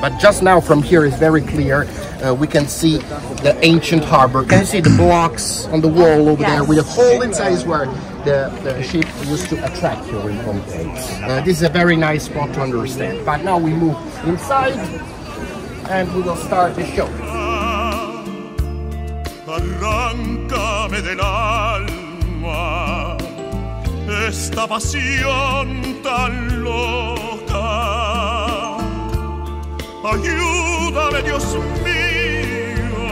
But just now from here is very clear. We can see the ancient harbor. Can you see the blocks on the wall over there with a hole inside is where the ship used to attract here in Pompeii. This is a very nice spot to understand. But now we move inside and we will start the show. Arráncame del alma esta pasión tan loca. Ayúdame, Dios mío,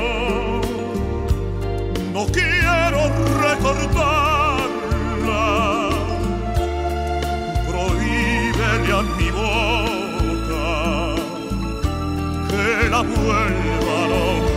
no quiero recordarla. Prohíbele a mi boca que la vuelva a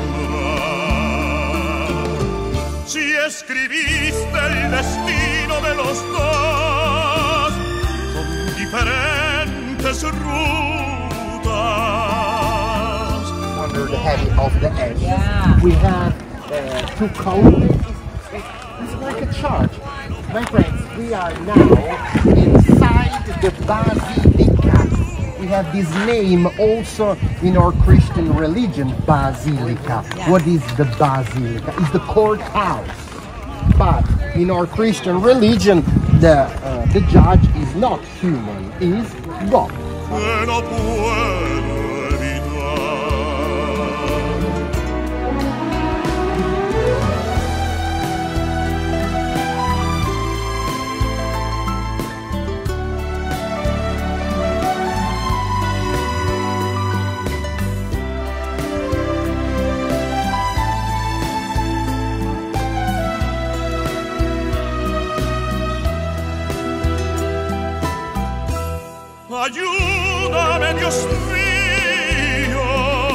nombrar. Si escribiste el destino de los dos con diferentes rutas. Under the heavy of the edge, we have two columns. It's like a church. My friends, we are now inside the Basilica. We have this name also in our Christian religion, Basilica. What is the Basilica? It's the courthouse. But in our Christian religion, the judge is not human, is God. Ayúdame, Dios mío,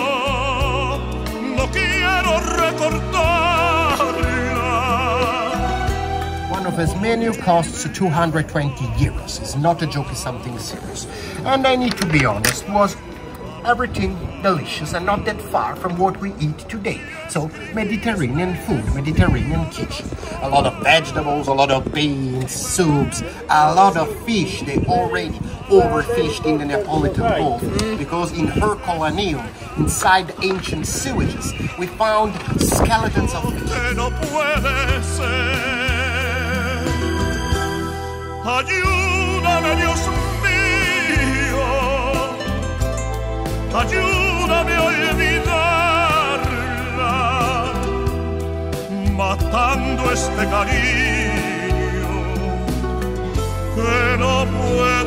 no quiero recordarla. One of his menu costs 220 euros. It's not a joke, it's something serious. And I need to be honest, was everything delicious and not that far from what we eat today. So Mediterranean food, Mediterranean kitchen. A lot of vegetables, a lot of beans, soups, a lot of fish. They already overfished in the Neapolitan Gulf because in Herculaneum, inside the ancient sewages, we found skeletons of fish. Ayúdame, Dios mío, ayúdame a olvidarla, matando este cariño que no puedo.